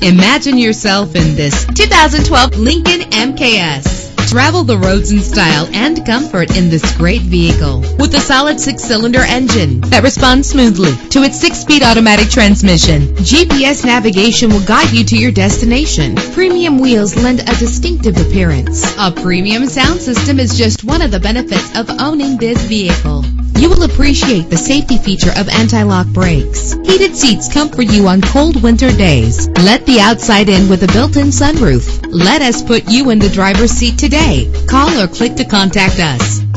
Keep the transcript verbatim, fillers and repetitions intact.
Imagine yourself in this two thousand twelve Lincoln M K S. Travel the roads in style and comfort in this great vehicle with a solid six-cylinder engine that responds smoothly to its six-speed automatic transmission. G P S navigation will guide you to your destination. Premium wheels lend a distinctive appearance. A premium sound system is just one of the benefits of owning this vehicle. You will appreciate the safety feature of anti-lock brakes. Heated seats comfort you on cold winter days. Let the outside in with a built-in sunroof. Let us put you in the driver's seat today. Call or click to contact us.